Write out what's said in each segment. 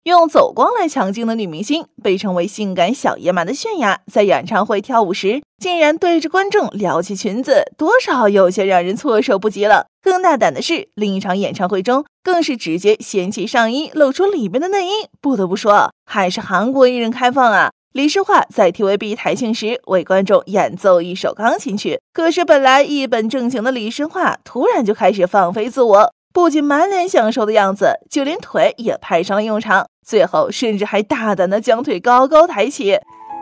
用走光来抢镜的女明星，被称为性感小野蛮的泫雅，在演唱会跳舞时，竟然对着观众撩起裙子，多少有些让人措手不及了。更大胆的是，另一场演唱会中，更是直接掀起上衣，露出里面的内衣。不得不说，还是韩国艺人开放啊！李诗画在 TVB 台庆时为观众演奏一首钢琴曲，可是本来一本正经的李诗画突然就开始放飞自我，不仅满脸享受的样子，就连腿也派上了用场，最后甚至还大胆的将腿高高抬起。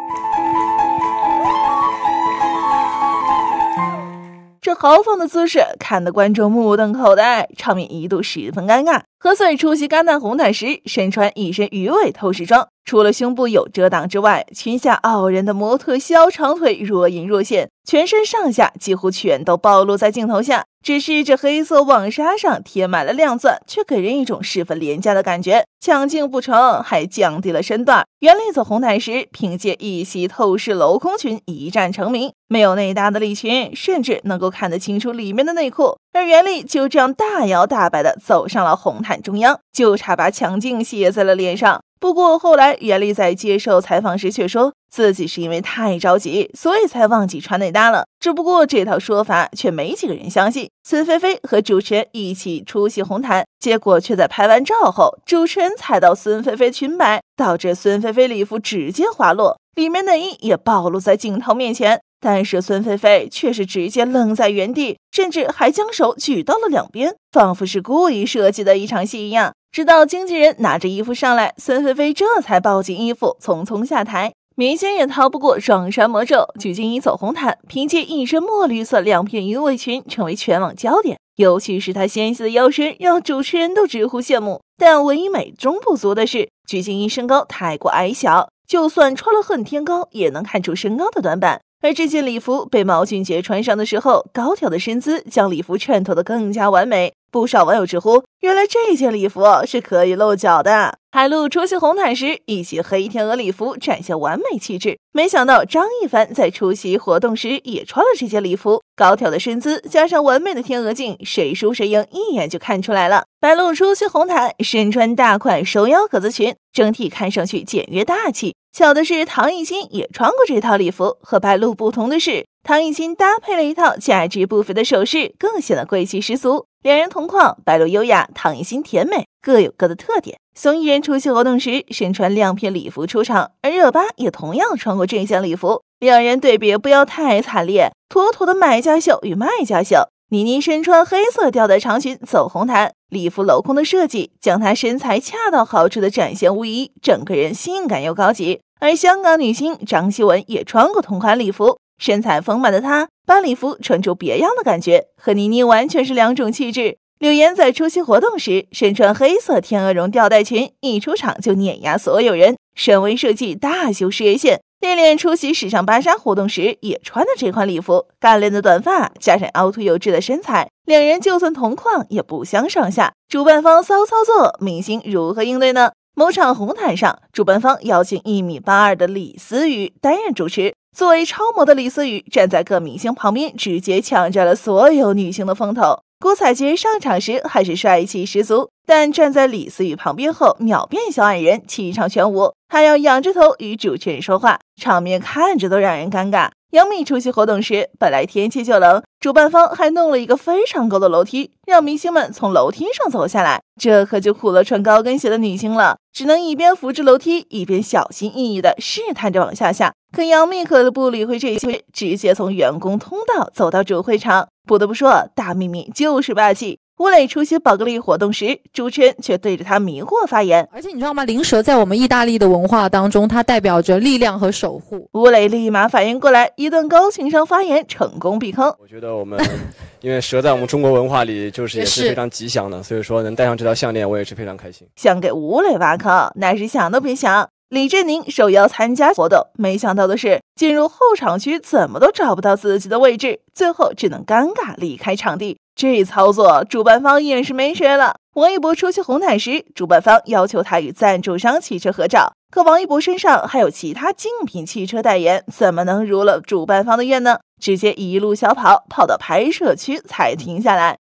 这豪放的姿势看得观众目瞪口呆，场面一度十分尴尬。何穗出席戛纳红毯时，身穿一身鱼尾透视装，除了胸部有遮挡之外，裙下傲人的模特小长腿若隐若现，全身上下几乎全都暴露在镜头下。只是这黑色网纱上贴满了亮钻，却给人一种十分廉价的感觉。抢镜不成，还降低了身段。袁立走红毯时，凭借一袭透视镂空裙一战成名，没有内搭的礼裙，甚至能够看得清楚里面的内裤。而袁立就这样大摇大摆地走上了红毯中央，就差把抢镜写在了脸上。不过后来袁立在接受采访时却说自己是因为太着急，所以才忘记穿内搭了。只不过这套说法却没几个人相信。孙菲菲和主持人一起出席红毯，结果却在拍完照后，主持人踩到孙菲菲裙摆，导致孙菲菲礼服直接滑落，里面内衣也暴露在镜头面前。但是孙菲菲却是直接愣在原地，甚至还将手举到了两边，仿佛是故意设计的一场戏一样。直到经纪人拿着衣服上来，孙菲菲这才抱紧衣服匆匆下台。明星也逃不过双山魔咒，鞠婧祎走红毯，凭借一身墨绿色亮片鱼尾裙成为全网焦点，尤其是她纤细的腰身让主持人都直呼羡慕。但唯一美中不足的是，鞠婧祎身高太过矮小，就算穿了恨天高也能看出身高的短板。而这件礼服被毛俊杰穿上的时候，高挑的身姿将礼服衬托得更加完美。不少网友直呼，原来这件礼服是可以露脚的。海陆出席红毯时，一袭黑天鹅礼服展现完美气质。没想到张一凡在出席活动时也穿了这件礼服，高挑的身姿加上完美的天鹅颈，谁输谁赢一眼就看出来了。白鹿出席红毯，身穿大款收腰格子裙，整体看上去简约大气。巧的是，唐艺昕也穿过这套礼服。和白鹿不同的是，唐艺昕搭配了一套价值不菲的首饰，更显得贵气十足。两人同框，白鹿优雅，唐艺昕甜美，各有各的特点。宋艺人出席活动时身穿亮片礼服出场，而热巴也同样穿过这件礼服。两人对比不要太惨烈，妥妥的买家秀与卖家秀。倪妮身穿黑色吊带长裙走红毯，礼服镂空的设计将她身材恰到好处的展现无疑，整个人性感又高级。而香港女星张希文也穿过同款礼服，身材丰满的她把礼服穿出别样的感觉，和倪妮完全是两种气质。柳岩在出席活动时身穿黑色天鹅绒吊带裙，一出场就碾压所有人，神威设计大秀事业线。恋恋出席时尚芭莎活动时也穿的这款礼服，干练的短发加上凹凸有致的身材，两人就算同框也不相上下。主办方骚操作，明星如何应对呢？某场红毯上，主办方邀请1.82米的李思雨担任主持。作为超模的李思雨站在各明星旁边，直接抢占了所有女星的风头。郭采洁上场时还是帅气十足，但站在李思雨旁边后，秒变小矮人，气场全无，还要仰着头与主持人说话，场面看着都让人尴尬。杨幂出席活动时，本来天气就冷，主办方还弄了一个非常高的楼梯，让明星们从楼梯上走下来，这可就苦了穿高跟鞋的女星了，只能一边扶着楼梯，一边小心翼翼地试探着往下下。可杨幂可不理会这些，直接从员工通道走到主会场。不得不说，大幂幂就是霸气。吴磊出席宝格丽活动时，主持人却对着他迷惑发言。 而且你知道吗？灵蛇在我们意大利的文化当中，它代表着力量和守护。 吴磊立马反应过来，一顿高情商发言成功避坑。 我觉得我们因为蛇在我们中国文化里就是也是非常吉祥的，所以说能戴上这条项链，我也是非常开心。 想给吴磊挖坑，那是想都别想。李振宁受邀参加活动，没想到的是，进入后场区怎么都找不到自己的位置，最后只能尴尬离开场地。这操作，主办方也是没谁了。王一博出席红毯时，主办方要求他与赞助商汽车合照，可王一博身上还有其他竞品汽车代言，怎么能如了主办方的愿呢？直接一路小跑，跑到拍摄区才停下来。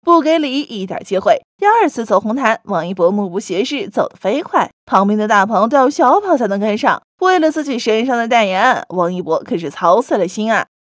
不给李一点机会。第二次走红毯，王一博目不斜视，走得飞快，旁边的大鹏都要小跑才能跟上。为了自己身上的代言，王一博可是操碎了心啊！